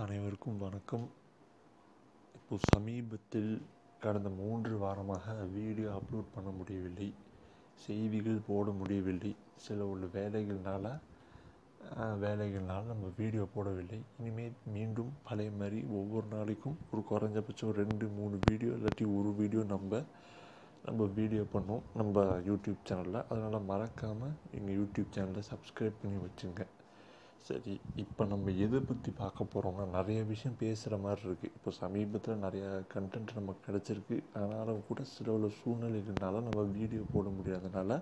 அனைவருக்கும் வணக்கம். இப்போது சமீபத்தில் கடந்த 3 வாரமாக வீடியோ அப்லோட் பண்ண முடியவில்லை, செய்திகள் போட முடியவில்லை. சில உள்ள வேலைகள்னால நம்ம வீடியோ போடவில்லை. இனிமேல் மீண்டும் பழைய மாதிரி ஒவ்வொரு நாளைக்கும் ஒரு குறைஞ்சபட்சம் 2-3 வீடியோ இல்லாட்டி ஒரு வீடியோ நம்ம வீடியோ பண்ணோம் நம்ம யூடியூப் சேனலில். அதனால் மறக்காமல் எங்கள் யூடியூப் சேனலை சப்ஸ்கிரைப் பண்ணி வச்சுங்க. சரி, இப்போ நம்ம எதை பற்றி பார்க்க போகிறோம்னா, நிறைய விஷயம் பேசுகிற மாதிரி இருக்குது. இப்போ சமீபத்தில் நிறையா கண்டென்ட் நமக்கு கிடச்சிருக்கு. ஆனாலும் கூட சில உள்ள சூழ்நிலைகள்னால நம்ம வீடியோ போட முடியாதனால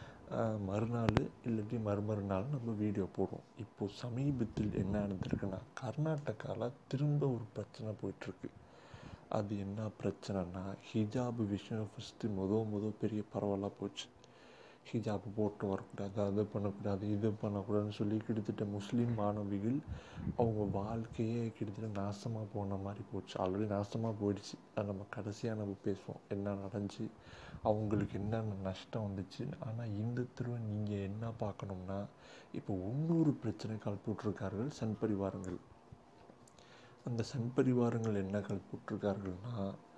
மறுநாள் இல்லாட்டி மறுநாள் நம்ம வீடியோ போடுவோம். இப்போது சமீபத்தில் என்ன நடந்திருக்குன்னா, கர்நாடகாவில் திரும்ப ஒரு பிரச்சனை போயிட்டுருக்கு. அது என்ன பிரச்சனைனா, ஹிஜாபு விஷயம் ஃபஸ்ட்டு பெரிய பரவலாக போச்சு. ஹிஜாபு போட்டு வரக்கூடாது, அது பண்ணக்கூடாது, இது பண்ணக்கூடாதுன்னு சொல்லி கிட்டத்தட்ட முஸ்லீம் மாணவிகள் அவங்க வாழ்க்கையே கிட்டத்தட்ட நாசமாக போன மாதிரி போச்சு. ஆல்ரெடி நாசமாக போயிடுச்சு. அது நம்ம கடைசியாக பேசுவோம் என்ன நடந்துச்சு, அவங்களுக்கு என்னென்ன நஷ்டம் வந்துச்சு. ஆனால் இந்த தடவை நீங்கள் என்ன பார்க்கணும்னா, இப்போ இன்னொரு பிரச்சனை கல்பிட்டுருக்கார்கள் சன் பரிவாரங்கள். அந்த சன் பரிவாரங்கள் என்ன கல்பிட்டுருக்கார்கள்னா,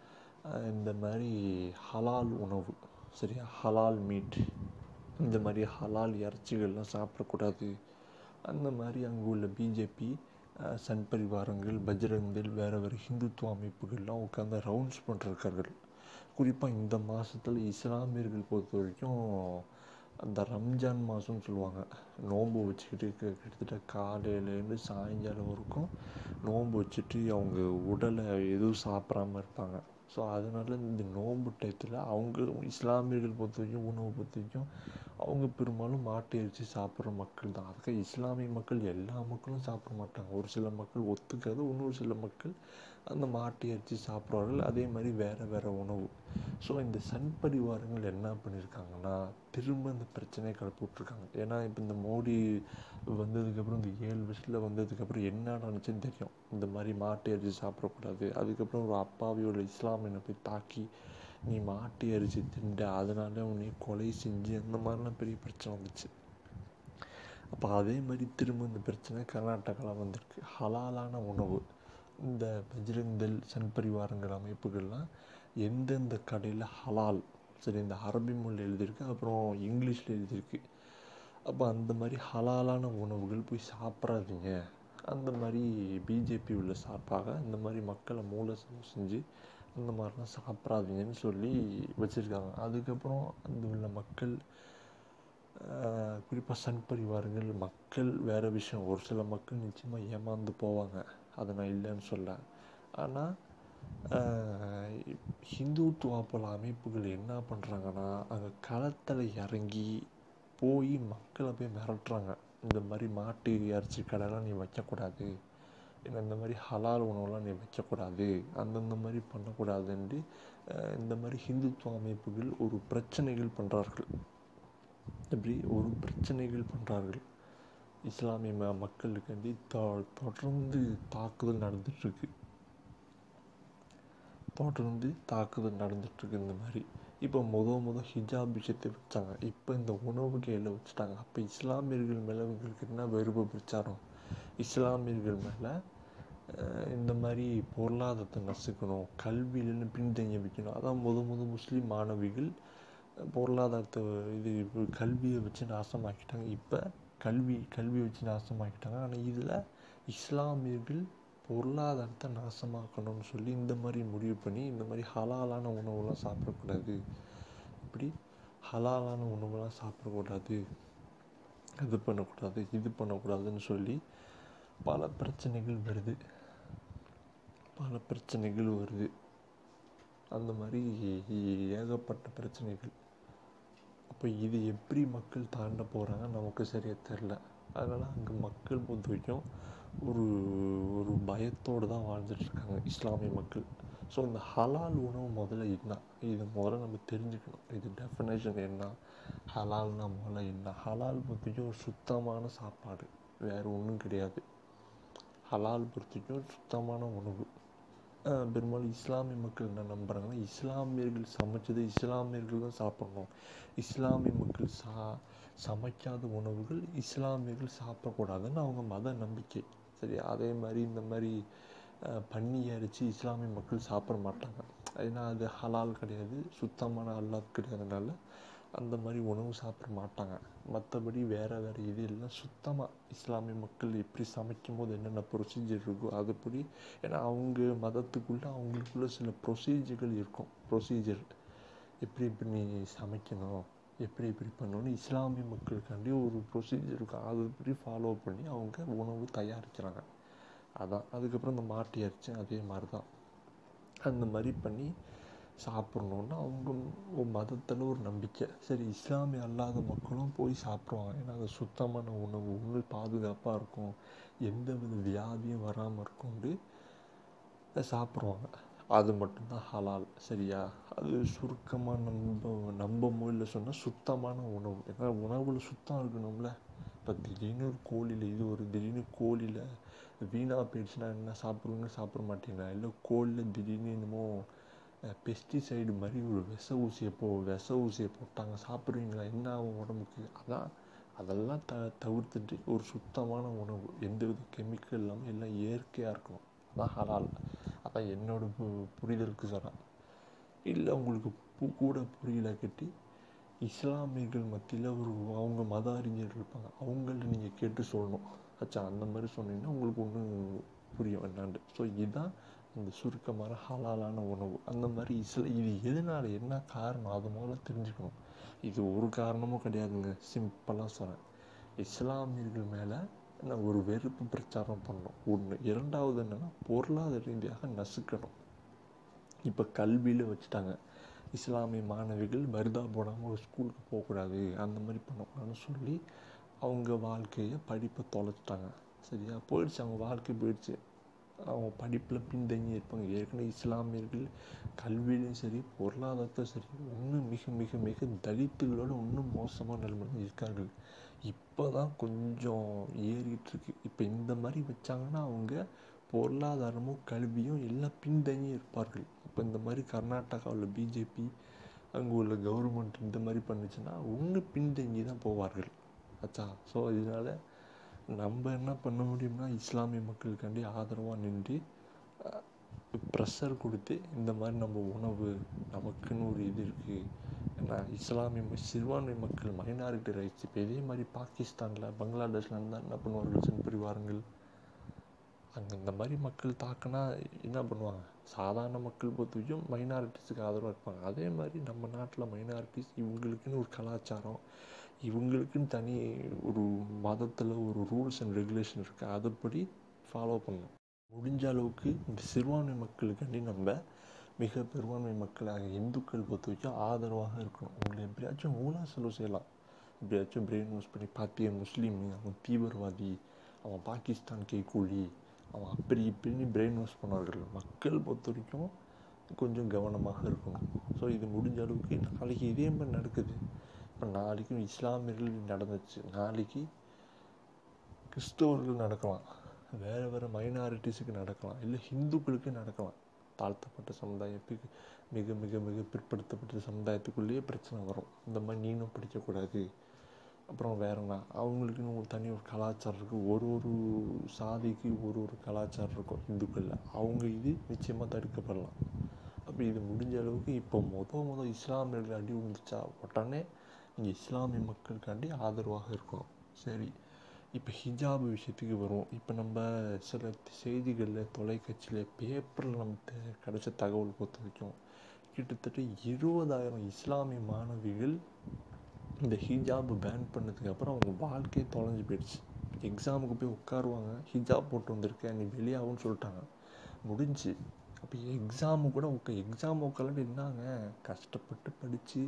இந்த மாதிரி ஹலால் உணவு, சரியா, ஹலால் மீட், இந்த மாதிரி ஹலால் இறைச்சிகள்லாம் சாப்பிடக்கூடாது. அந்த மாதிரி அங்கே உள்ள பிஜேபி, சன் பரிவாரங்கள், பஜ்ரங்கள், வேறு ஹிந்துத்துவ அமைப்புகள்லாம் உட்காந்து ரவுண்ட்ஸ் பண்ணிருக்கார்கள். குறிப்பாக இந்த மாதத்தில் இஸ்லாமியர்கள் பொறுத்த வரைக்கும் அந்த ரம்ஜான் மாதம்னு சொல்லுவாங்க, நோன்பு வச்சுக்கிட்டு கிட்டத்தட்ட காலையிலேருந்து சாயங்காலம் வரைக்கும் நோன்பு வச்சுட்டு அவங்க உடலை எதுவும் சாப்பிடாமல் இருப்பாங்க. ஸோ அதனால் இந்த நோன்பு டயத்தில் அவங்க இஸ்லாமியர்கள் பொறுத்த வரைக்கும் உணவு பொறுத்த வரைக்கும் அவங்க பெரும்பாலும் மாட்டு இறைச்சி சாப்பிட்ற மக்கள் தான். அதுக்கு இஸ்லாமிய மக்கள் எல்லா மக்களும் சாப்பிட மாட்டாங்க. ஒரு சில மக்கள் ஒத்துக்காது, இன்னொரு சில மக்கள் அந்த மாட்டு இறைச்சி சாப்பிட்றார்கள். அதே மாதிரி வேறு உணவு. ஸோ இந்த சன் பரிவாரங்கள் என்ன பண்ணியிருக்காங்கன்னா, திரும்ப இந்த பிரச்சனையை கிளப்பிவிட்ருக்காங்க. ஏன்னா இப்போ இந்த மோடி வந்ததுக்கப்புறம், இந்த 7 வருஷத்தில் வந்ததுக்கப்புறம் என்ன நடந்துச்சுன்னு தெரியும். இந்த மாதிரி மாட்டு இறைச்சி சாப்பிடக்கூடாது, அதுக்கப்புறம் ஒரு அப்பாவியோட இஸ்லாமியனை போய் தாக்கி நீ மாட்டு இறைச்சி திண்ட, அதனால உன்னை கொலை செஞ்சு அந்த மாதிரிலாம் பெரிய பிரச்சனை வந்துச்சு. அப்போ அதே மாதிரி திரும்ப இந்த பிரச்சனை கர்நாடகாவில் வந்திருக்கு. ஹலாலான உணவு, இந்த பஜ்ரங்தள், சன் பரிவாரங்கள் அமைப்புகள்லாம் எந்தெந்த கடையில் ஹலால், சரி, இந்த அரபி மொழியில் எழுதியிருக்கு, அப்புறம் இங்கிலீஷில் எழுதியிருக்கு. அப்போ அந்த மாதிரி ஹலாலான உணவுகள் போய் சாப்பிட்றாதீங்க. அந்த மாதிரி பிஜேபி உள்ள சார்பாக இந்த மாதிரி மக்களை செஞ்சு அந்த மாதிரிலாம் சாப்பிட்றாதீங்கன்னு சொல்லி வச்சுருக்காங்க. அதுக்கப்புறம் அந்த உள்ள மக்கள், குறிப்பாக சன் பரிவாரங்கள் மக்கள் வேறு விஷயம், ஒரு சில மக்கள் நிச்சயமாக ஏமாந்து போவாங்க, அதை நான் இல்லைன்னு சொல்ல. ஆனால் ஹிந்துத்துவா போல அமைப்புகள் என்ன பண்ணுறாங்கன்னா, அங்கே களத்தில் இறங்கி போய் மக்களை போய் மிரட்டுறாங்க. இந்த மாதிரி மாட்டு இறைச்சி கடைலாம் நீ வைக்கக்கூடாது, இந்த மாதிரி ஹலால் உணவுலாம் நீ வைக்கக்கூடாது, அந்தந்த மாதிரி பண்ணக்கூடாதுன்ட்டு இந்த மாதிரி ஹிந்துத்துவ அமைப்புகள் ஒரு பிரச்சனைகள் பண்ணுறார்கள். இப்படி ஒரு பிரச்சனைகள் பண்ணுறார்கள். இஸ்லாமிய மக்களுக்காண்டி தொடர்ந்து தாக்குதல் நடந்துகிட்ருக்கு. இந்த மாதிரி இப்போ ஹிஜாப் விஷயத்தை வச்சாங்க, இப்போ இந்த உணவு கையில் வச்சுட்டாங்க. அப்போ இஸ்லாமியர்கள் மேலே இவங்களுக்கு என்ன வெறுப்பு பிரச்சாரம், இஸ்லாமியர்கள் மேலே இந்த மாதிரி பொருளாதாரத்தை நசுக்கணும், கல்வியிலன்னு பின்தங்கி வைக்கணும். அதான் முஸ்லீம் மாணவிகள் பொருளாதாரத்தை கல்வியை வச்சு நாசமாக்கிட்டாங்க. இப்போ கல்வியை வச்சு நாசமாக்கிட்டாங்க. ஆனால் இதில் இஸ்லாமியர்கள் பொருளாதாரத்தை நாசமாக்கணும்னு சொல்லி இந்த மாதிரி முடிவு பண்ணி இந்த மாதிரி ஹலாலான உணவுலாம் சாப்பிடக்கூடாது, இப்படி ஹலாலான உணவுலாம் சாப்பிடக்கூடாது, இது பண்ணக்கூடாதுன்னு சொல்லி பல பிரச்சனைகள் வருது. அந்த மாதிரி ஏகப்பட்ட பிரச்சனைகள். அப்போ இது எப்படி மக்கள் தாண்ட போகிறாங்க நமக்கு சரியாக தெரில. அதனால் அங்கே மக்கள் பொறுத்த வரைக்கும் ஒரு பயத்தோடு தான் வாழ்ந்துட்டுருக்காங்க இஸ்லாமிய மக்கள். ஸோ இந்த ஹலால் உணவு முதல்ல நம்ம தெரிஞ்சுக்கணும். இது டெஃபினேஷன் என்ன, ஹலால்னா முதல்ல என்ன. ஹலால் பொறுத்த வரைக்கும் ஒரு சுத்தமான சாப்பாடு, வேறு ஒன்றும் கிடையாது. ஹலால் பொறுத்த வரைக்கும் சுத்தமான உணவு. பெரும்பாலும் இஸ்லாமிய மக்கள் என்ன நம்புகிறாங்கன்னா, இஸ்லாமியர்கள் சமைச்சது இஸ்லாமியர்கள் தான் சாப்பிட்ணும், இஸ்லாமிய மக்கள் சமைக்காத உணவுகள் இஸ்லாமியர்கள் சாப்பிடக்கூடாதுன்னு அவங்க மத நம்பிக்கை. சரி, அதே மாதிரி இந்த மாதிரி பன்னி இறைச்சி இஸ்லாமிய மக்கள் சாப்பிட மாட்டாங்க. ஏன்னா அது ஹலால் கிடையாது, சுத்தமான அல்லாஹ் கிடையாதுனால அந்த மாதிரி உணவு சாப்பிட மாட்டாங்க. மற்றபடி வேறு இது எல்லாம் சுத்தமாக இஸ்லாமிய மக்கள் எப்படி சமைக்கும் போது என்னென்ன ப்ரொசீஜர் இருக்கோ அதுபடி. ஏன்னா அவங்க மதத்துக்குள்ளே அவங்களுக்குள்ள சில ப்ரொசீஜர்கள் இருக்கும். ப்ரொசீஜர் எப்படி நீ சமைக்கணும், எப்படி பண்ணணும்னு இஸ்லாமிய மக்களுக்காண்டி ஒரு ப்ரொசீஜர் இருக்கும். அதுபடி ஃபாலோ பண்ணி அவங்க உணவு தயாரிக்கிறாங்க. அதான். அதுக்கப்புறம் இந்த மாட்டு இறைச்சி அதே மாதிரி தான். அந்த மாதிரி பண்ணி சாப்பிட்ணுன்னா அவங்க மதத்தில் ஒரு நம்பிக்கை. சரி, இஸ்லாமிய அல்லாத மக்களும் போய் சாப்பிடுவாங்க. ஏன்னா அது சுத்தமான உணவு, உணவு பாதுகாப்பாக இருக்கும், எந்த வித வியாதியும் வராமல் இருக்கும்னு சாப்பிடுவாங்க. அது மட்டும்தான் ஹலால். சரியா? அது சுருக்கமாக நம்ம மொழியில் சொன்னால் சுத்தமான உணவு. ஏன்னா உணவில் சுத்தம் இருக்கணும்ல. இப்போ திடீர்னு ஒரு கோழியில் திடீர்னு கோழியில் வீணாக போயிடுச்சுன்னா என்ன சாப்பிடுவீங்க? சாப்பிட மாட்டீங்களா? இல்லை கோழியில் திடீர்னு என்னமோ பெஸ்டிசைடு மாதிரி ஒரு விஷ ஊசியை போட்டாங்க, சாப்பிட்றீங்களா? என்ன ஆகும் உடம்புக்கு? அதெல்லாம் தவிர்த்துட்டு ஒரு சுத்தமான உணவு, எந்த வித கெமிக்கல் இல்லாமல் எல்லாம் இயற்கையாக இருக்கணும். அதான் ஹலால். அதான் என்னோட புரிதலுக்கு சொல்கிறேன். இல்லை உங்களுக்கு கூட புரியல கட்டி இஸ்லாமியர்கள் மத்தியில் அவங்க மத அறிஞர்கள் இருப்பாங்க, அவங்கள்ட்ட நீங்கள் கேட்டு சொல்லணும். அந்த மாதிரி சொன்னீங்கன்னா உங்களுக்கு ஒன்றும் புரியும் என்னாண்டு. ஸோ இதுதான் அந்த சுருக்கமான ஹலாலான உணவு. அந்த மாதிரி இது எதனால், என்ன காரணம், அது முதல்ல தெரிஞ்சுக்கணும். இது ஒரு காரணமும் கிடையாதுங்க. சிம்பிளாக சொல்கிறேன், இஸ்லாமியர்கள் மேலே ஒரு வெறுப்பு பிரச்சாரம் பண்ணணும் ஒன்று. இரண்டாவது என்னென்னா பொருளாதார ரீதியாக நசுக்கணும். இப்போ கல்வியில் வச்சுட்டாங்க, இஸ்லாமிய மாணவிகள் பர்தா போடாமல் ஒரு ஸ்கூலுக்கு போகக்கூடாது, அந்த மாதிரி பண்ணக்கூடாதுன்னு சொல்லி அவங்க வாழ்க்கையை படிப்பை தொலைச்சிட்டாங்க. சரியா? போயிடுச்சு, அவங்க வாழ்க்கை போயிடுச்சு. அவங்க படிப்பில் பின்தங்கி இருப்பாங்க. ஏற்கனவே இஸ்லாமியர்கள் கல்வியிலையும் சரி பொருளாதாரத்தையும் சரி இன்னும் மிக மிக மிக தலித்துகளோடு இன்னும் மோசமான நிலைமையில் இருக்கார்கள். இப்போ தான் கொஞ்சம் ஏறிட்டுருக்கு. இப்போ இந்த மாதிரி வச்சாங்கன்னா அவங்க பொருளாதாரமும் கல்வியும் எல்லாம் பின்தங்கி இருப்பார்கள். இப்போ இந்த மாதிரி கர்நாடகாவில் பிஜேபி அங்கே உள்ள கவர்மெண்ட் இந்த மாதிரி பண்ணுச்சுன்னா இன்னும் பின்தங்கி தான் போவார்கள். ஸோ இதனால் நம்ம என்ன பண்ண முடியும்னா இஸ்லாமிய மக்களுக்காண்டி ஆதரவாக நின்று ப்ரெஷர் கொடுத்து இந்த மாதிரி நம்ம உணவு நமக்குன்னு ஒரு இது இருக்குது. ஏன்னா இஸ்லாமிய சிறுபான்மை மக்கள் மைனாரிட்டி ரைட்ஸ். இப்போ இதே மாதிரி பாகிஸ்தானில் பங்களாதேஷில் இருந்தால் என்ன பண்ணுவார்கள்? சன் பிரிவாருங்கள் அங்கே இந்த மாதிரி மக்கள் தாக்கினா என்ன பண்ணுவாங்க? சாதாரண மக்கள் பொறுத்தவரைக்கும் மைனாரிட்டிஸுக்கு ஆதரவாக இருப்பாங்க. அதே மாதிரி நம்ம நாட்டில் மைனாரிட்டிஸ் இவங்களுக்குன்னு ஒரு கலாச்சாரம், இவங்களுக்குன்னு தனி ஒரு மதத்தில் ஒரு ரூல்ஸ் அண்ட் ரெகுலேஷன் இருக்குது, அதுபடி ஃபாலோ பண்ணணும். முடிஞ்ச அளவுக்கு இந்த சிறுபான்மை மக்களுக்காண்டி நம்ம மிக பெரும்பான்மை மக்களாக இந்துக்கள் பொறுத்த வரைக்கும் ஆதரவாக இருக்கணும். உங்களை எப்படியாச்சும் மூலா செலவு செய்யலாம், எப்படியாச்சும் பிரெயின் வாஷ் பண்ணி பார்த்திய முஸ்லீம், அவன் தீவிரவாதி, அவன் பாகிஸ்தான் கைக்கூலி, அவன் அப்படி இப்படின்னு பிரெயின் வாஷ் பண்ணார்கள். மக்கள் பொறுத்த வரைக்கும் கொஞ்சம் கவனமாக இருக்கணும். ஸோ இது முடிஞ்ச அளவுக்கு நாளைக்கு இதே மாதிரி நடக்குது. இப்போ நாளைக்கு இஸ்லாமியர்கள் நடந்துச்சு, நாளைக்கு கிறிஸ்தவர்கள் நடக்கலாம், வேறு மைனாரிட்டிஸுக்கு நடக்கலாம், இல்லை ஹிந்துக்களுக்கு நடக்கலாம். தாழ்த்தப்பட்ட சமுதாயம், மிக மிக மிக பிற்படுத்தப்பட்ட சமுதாயத்துக்குள்ளேயே பிரச்சனை வரும். இந்த மாதிரி நீனும் படிக்கக்கூடாது. அப்புறம் வேறனா அவங்களுக்குன்னு ஒரு தனி ஒரு கலாச்சாரம் இருக்குது. ஒரு சாதிக்கு ஒரு கலாச்சாரம் இருக்கும் இந்துக்களில். அவங்க இது நிச்சயமாக தடுக்கப்படலாம். அப்போ இது முடிஞ்ச அளவுக்கு இப்போ மொதல் இஸ்லாமியர்கள் அடி விழுந்துச்சா உடனே இங்கே இஸ்லாமிய மக்களுக்காண்டி ஆதரவாக இருக்கணும். சரி, இப்போ ஹிஜாப் விஷயத்துக்கு வரும். இப்போ நம்ம சில செய்திகளில், தொலைக்காட்சியில், பேப்பரில் நமக்கு கிடைச்ச தகவல் பொறுத்த வரைக்கும் கிட்டத்தட்ட 20,000 இஸ்லாமிய மாணவிகள் இந்த ஹிஜாப் பேன் பண்ணதுக்கப்புறம் அவங்க வாழ்க்கையை தொலைஞ்சு போயிடுச்சு. எக்ஸாமுக்கு போய் உட்காருவாங்க, ஹிஜாப் போட்டு வந்திருக்கேன் நீ வெளியாகும்னு சொல்லிட்டாங்க, முடிஞ்சு. அப்போ எக்ஸாமு கூட எக்ஸாம் உட்காரலான்னு இருந்தாங்க, கஷ்டப்பட்டு படித்து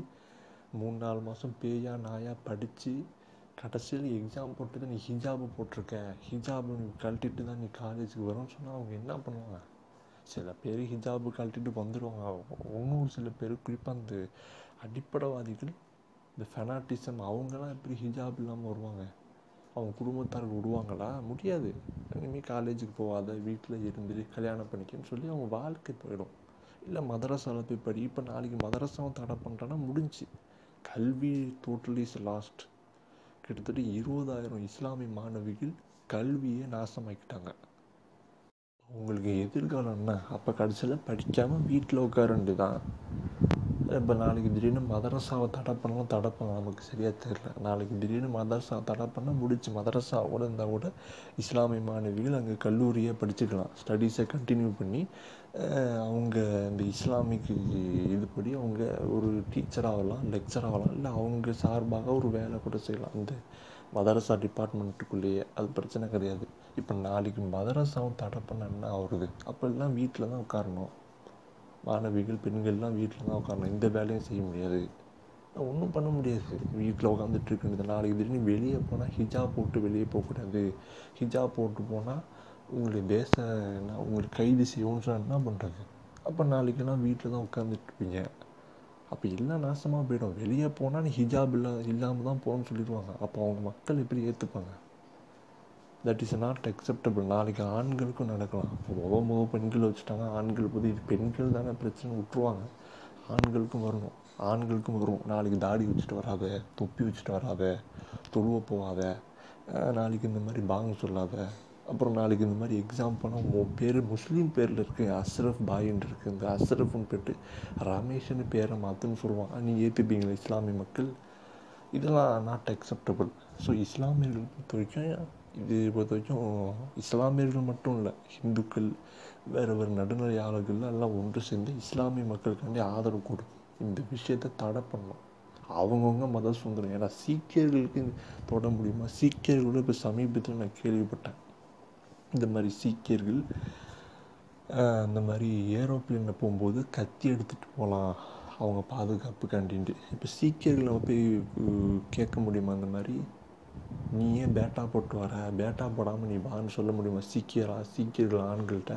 3-4 மாதம் பேயா நாயாக படித்து கடைசியில் எக்ஸாம் போட்டு தான் நீ ஹிஜாபு போட்டிருக்க, ஹிஜாபு நீ கழட்டிட்டு தான் நீ காலேஜுக்கு வரும்னு சொன்னால் அவங்க என்ன பண்ணுவாங்க? சில பேர் ஹிஜாபு கழட்டிட்டு வந்துடுவாங்க. இன்னும் சில பேர் குறிப்பாக அந்த அடிப்படைவாதிகள், இந்த ஃபெனாட்டிசம், அவங்களாம் எப்படி ஹிஜாப் இல்லாமல் வருவாங்க? அவங்க குடும்பத்தார்கள் விடுவாங்களா? முடியாது. இனிமேல் காலேஜுக்கு போகாத, வீட்டில் இருந்து கல்யாணம் பண்ணிக்கன்னு சொல்லி அவங்க வாழ்க்கை போயிடும். இல்லை மதரசாவில் போய் படி. இப்போ நாளைக்கு மதரசாவும் தடை பண்ணுறான்னா முடிஞ்சு, கல்வி டோட்டலி இஸ் லாஸ்ட். கிட்டத்தட்ட 20,000 இஸ்லாமிய மாணவிகள் கல்வியை நாசமாக்கிட்டாங்க. உங்களுக்கு எதிர்காலம் என்ன? அப்போ கடைசியில் படிக்காமல் வீட்டில் உட்கார வேண்டியதான். இப்போ நாளைக்கு திடீர்னு மதரசாவை தடை பண்ணலாம், நமக்கு சரியாக தெரியல. நாளைக்கு திடீர்னு மதரசாவை தடை பண்ண முடிச்சு மதரசாவோடு இருந்தால் கூட இஸ்லாமிய மாணவிகள் அங்கே கல்லூரியை படிச்சுக்கலாம், ஸ்டடீஸை கண்டினியூ பண்ணி அவங்க இந்த இஸ்லாமிக்கு இதுபடி அவங்க ஒரு டீச்சர் ஆகலாம், லெக்சர் ஆகலாம், இல்லை அவங்க சார்பாக ஒரு வேலை கூட செய்யலாம் இந்த மதரசா டிபார்ட்மெண்ட்டுக்குள்ளேயே. அது பிரச்சனை கிடையாது. இப்போ நாளைக்கு மதரசாவும் தடை பண்ண என்ன ஆகுறது? அப்போல்லாம் வீட்டில் தான் உட்காரணும், மாணவிகள் பெண்கள்லாம் வீட்டில் தான் உட்காரணும், இந்த வேலையும் செய்ய முடியாது, ஒன்றும் பண்ண முடியாது. வீட்டில் உட்காந்துட்டு இருக்கின்றது. நாளைக்கு திடீர்னு வெளியே போனால் ஹிஜாப் போட்டு வெளியே போகக்கூடாது, ஹிஜாப் போட்டு போனால் உங்களுடைய உங்களுக்கு கைது செய்வோம்னு சொன்னால் என்ன பண்ணுறது? அப்போ நாளைக்கெல்லாம் வீட்டில் தான் உட்காந்துட்டு இருப்பீங்க. அப்போ எல்லாம் நாசமாக போயிடும். வெளியே போனால் நீ ஹிஜாப் இல்லாமல் தான் போகணும்னு சொல்லிடுவாங்க. அப்போ அவங்க மக்கள் எப்படி ஏற்றுப்பாங்க? That is not acceptable. நாளைக்கு ஆண்களுக்கும் நடக்கலாம். முக பெண்கள் வச்சுட்டாங்க, ஆண்கள் இது பெண்கள் தானே பிரச்சனை விட்டுருவாங்க, ஆண்களுக்கும் வரும். நாளைக்கு தாடி வச்சுட்டு வராத, தொப்பி வச்சுட்டு வராத, தொழுவ போகாத, நாளைக்கு இந்த மாதிரி பாங்க சொல்லாத, அப்புறம் நாளைக்கு இந்த மாதிரி எக்ஸாம் பண்ணால் உன் பேர் முஸ்லீம் பேரில் இருக்குது, அஸ்ரஃப் பாயின்னு இருக்குது, இந்த அஸ்ரஃப்னு போய்ட்டு ரமேஷ்னு பேரை மாற்றுன்னு சொல்லுவாங்க. நீங்கள் ஏற்றுப்பீங்களா இஸ்லாமிய மக்கள்? இதெல்லாம் நாட் அக்செப்டபிள். ஸோ இஸ்லாமியர்கள் பொறுத்த வரைக்கும் இஸ்லாமியர்கள் மட்டும் இல்லை, இந்துக்கள், வேறு நடுநிலையாளர்கள் எல்லாம் ஒன்று சேர்ந்து இஸ்லாமிய மக்களுக்காண்டி ஆதரவு கொடுக்கும். இந்த விஷயத்தை தடை பண்ணணும். அவங்கவுங்க மத சுதந்திரம். ஏன்னா சீக்கியர்களுக்கு தொட முடியுமா? சீக்கியர்களோட இப்போ சமீபத்தில் நான் கேள்விப்பட்டேன், இந்த மாதிரி சீக்கியர்கள் இந்த மாதிரி ஏரோப்ளேனில் போகும்போது கத்தி எடுத்துகிட்டு போகலாம் அவங்க பாதுகாப்புக்காண்டின்ட்டு. இப்போ சீக்கியர்களை போய் கேட்க முடியுமா? அந்த மாதிரி நீ ஏன் பேட்டா போட்டு வர, பேட்டா போடாமல் நீ வான்னு சொல்ல முடியுமா சீக்கியர்கள் ஆண்கள்கிட்ட?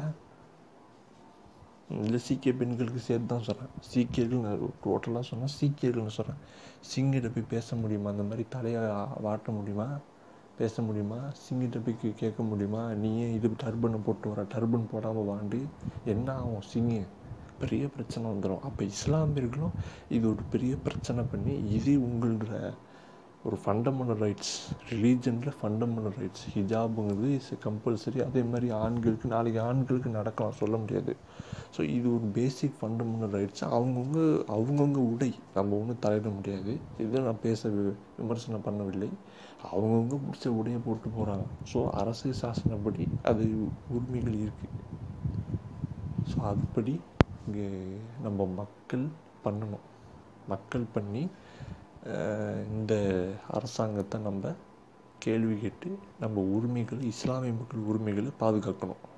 இல்லை சீக்கிய பெண்களுக்கு சேர்த்து தான் சொல்கிறேன். சீக்கியர்கள் நான் டோட்டலாக சொன்னால் சீக்கியர்கள்னு சொல்கிறேன். சிங்கிட்ட போய் பேச முடியுமா? அந்த மாதிரி தலையை வாட்ட முடியுமா? பேச முடியுமா? சிங்கிட்ட போய் கேட்க முடியுமா? நீ ஏன் இது டர்பனை போட்டு வர, டர்பன் போடாமல் வாண்டு என்ன ஆகும்? சிங்கு பெரிய பிரச்சனை வந்துடும். அப்போ இஸ்லாமியர்களும் இது ஒரு பெரிய பிரச்சனை பண்ணி, இது உங்களோட ஒரு ஃபண்டமெண்டல் ரைட்ஸ், ரிலீஜனில் ஃபண்டமெண்டல் ரைட்ஸ், ஹிஜாபுங்கிறது இஸ் கம்பல்சரி. அதே மாதிரி நாளைக்கு ஆண்களுக்கு நடக்கலாம், சொல்ல முடியாது. ஸோ இது ஒரு பேசிக் ஃபண்டமெண்டல் ரைட்ஸ். அவங்கவுங்க உடை நம்ம ஒன்றும் தலையிட முடியாது. இதை நான் விமர்சனம் பண்ணவில்லை. அவங்கவுங்க பிடிச்ச உடையை போட்டு போகிறாங்க. ஸோ அரசியல் சாசனப்படி அது உரிமைகள் இருக்குது. ஸோ அதுபடி இங்கே நம்ம மக்கள் பண்ணி இந்த அரசாங்கத்தை நம்ம கேள்வி கேட்டு நம்ம உரிமைகளை, இஸ்லாமிய மக்கள் உரிமைகளை பாதுகாக்கணும்.